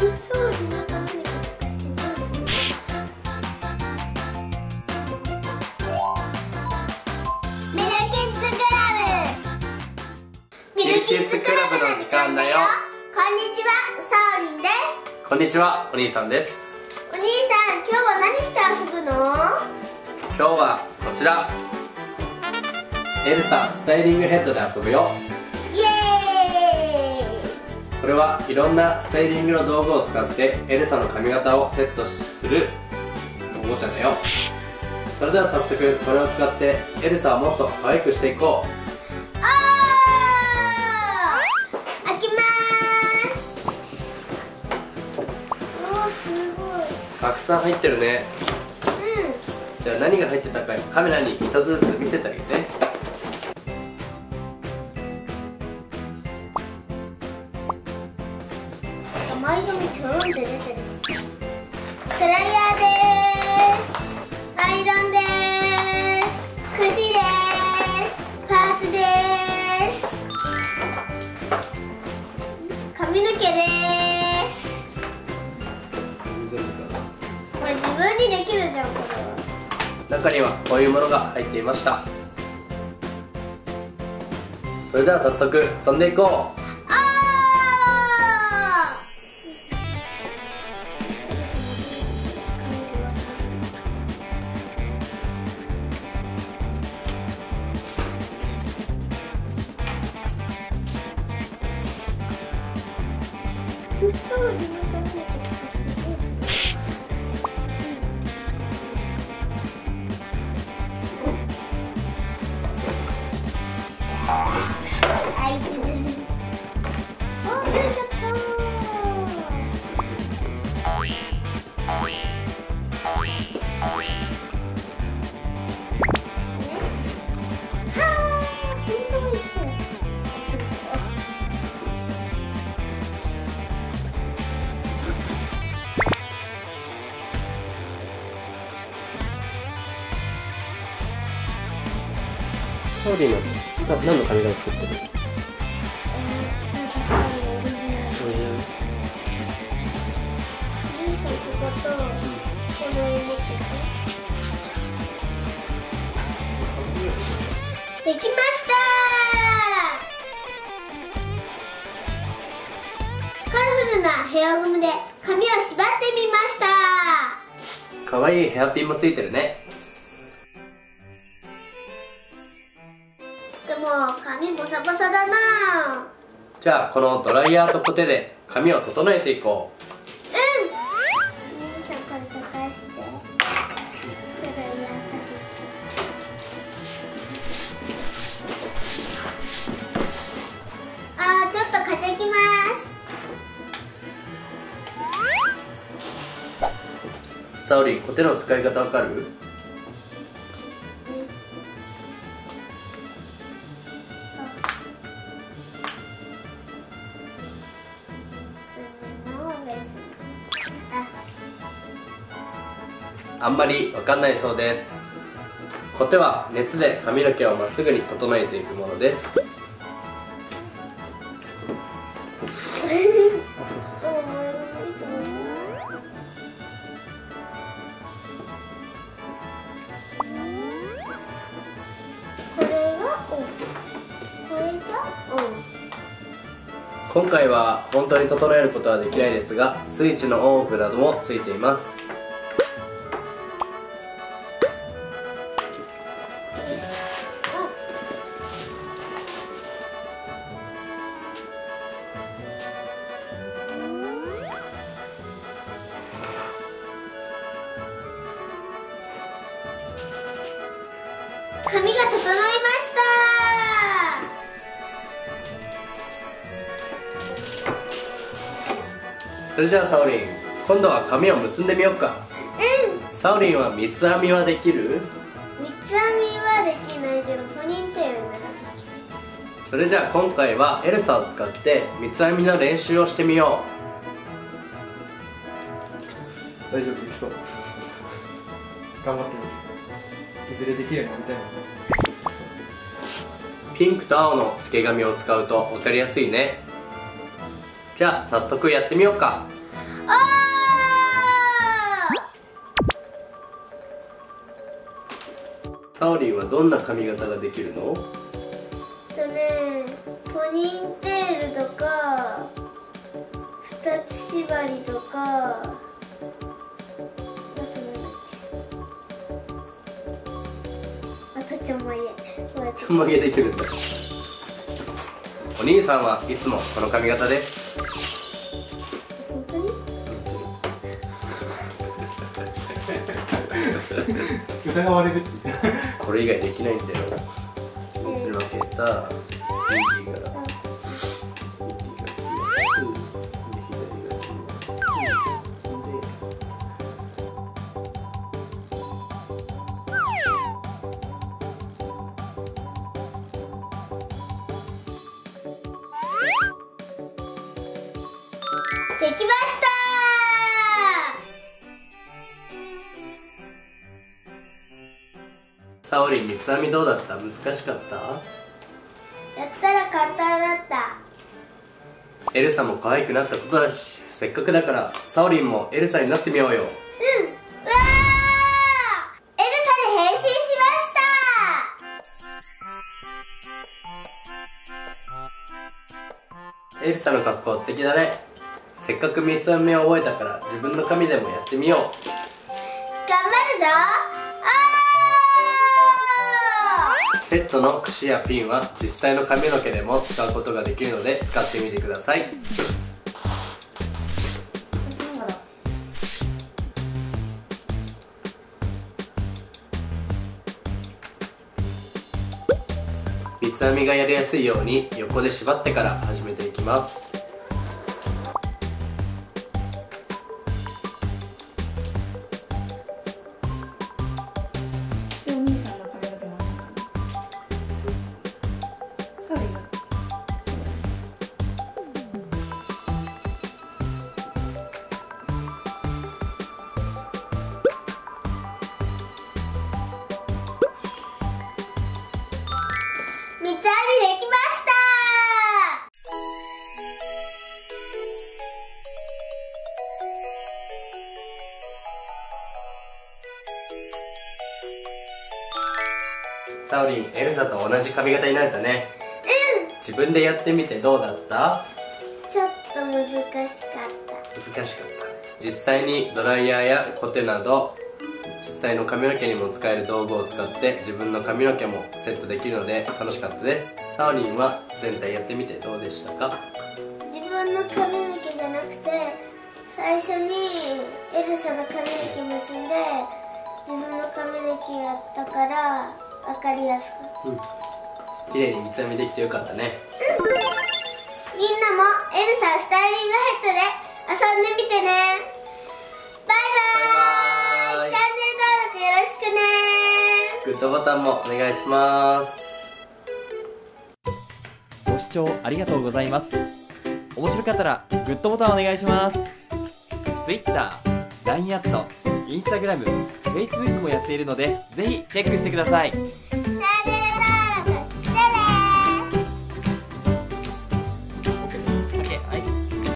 ミルキッズクラブの時間だよ。 こんにちは、サオリンです。 こんにちは、お兄さんです。 お兄さん、今日は何して遊ぶの？ 今日はこちら、エルサスタイリングヘッドで遊ぶよ。 イエーイ。 これはいろんなスタイリングの道具を使ってエルサの髪型をセットするおもちゃだよ。それでは早速これを使ってエルサをもっと可愛くしていこう。 開きまーす。すごいたくさん入ってるね。じゃあ何が入ってたかカメラに一つずつ見せてあげて。 前髪ちょろんって出てるし。ドライヤーでーす。アイロンでーす。くしでーす。パーツでーす。髪の毛でーす。これ自分にできるじゃん、これは。 中にはこういうものが入っていました。それでは早速遊んでいこう。サオリンは何の髪型作ってる？ できましたー。カラフルなヘアゴムで髪を縛ってみました。 かわいいヘアピンもついてるね。 でも髪ボサボサだな。 じゃあこのドライヤーとコテで髪を整えていこう。 お兄さんこれ溶かして。ドライヤーかけて。ちょっとかてきます。 サオリン、コテの使い方わかる？あんまりわかんないそうです。コテは熱で髪の毛をまっすぐに整えていくものです。今回は本当に整えることはできないですが、スイッチのオンオフなどもついています。 髪が整いました。 それじゃあサオリン、今度は髪を結んでみようか。サオリンは三つ編みはできる？ 三つ編みはできないけどポニーテールならできる。 それじゃあ今回はエルサを使って三つ編みの練習をしてみよ大丈夫、できそう。頑張ってみる。いずれできるようになりたいもんね。 ピンクと青の付け紙を使うと分かりやすいね。じゃあ早速やってみようか。 サオリンはどんな髪型ができるの？ ポニーテールとか二つ縛りとか、あとちょんまげ。 ちょんまげできるんだ。お兄さんはいつもこの髪型です。 本当に？ 疑われるっていう。 これ以外できないんだよ。3つに分けた右から右ができました。 サオリン、三つ編みどうだった？難しかった？ やったら簡単だった。 エルサも可愛くなったことだし、せっかくだからサオリンもエルサになってみようよ。 うん。うわー、エルサに変身しました。 エルサの格好素敵だね。せっかく三つ編みを覚えたから自分の髪でもやってみよう。 頑張るぞ。 セットの櫛やピンは実際の髪の毛でも使うことができるので使ってみてください。三つ編みがやりやすいように横で縛ってから始めていきます。 お兄さんの髪の毛もサオリンが三つ編みできました。 サオリン、エルサと同じ髪型になれたね。自分でやってみてどうだった？ ちょっと難しかった。 難しかった。実際にドライヤーやコテなど実際の髪の毛にも使える道具を使って自分の髪の毛もセットできるので楽しかったです。サオリンは全体やってみてどうでしたか？ 自分の髪の毛じゃなくて、最初にエルサの髪の毛結んで自分の髪の毛やったから分かりやすかった。 綺麗に三つ編みできてよかったね。 みんなもエルサスタイリングヘッドで遊んでみてね。バイバーイ。チャンネル登録よろしくね。 グッドボタンもお願いします。 ご視聴ありがとうございます。面白かったらグッドボタンお願いします。Twitter、LINE アット、Instagram、Facebook もやっているのでぜひチェックしてください。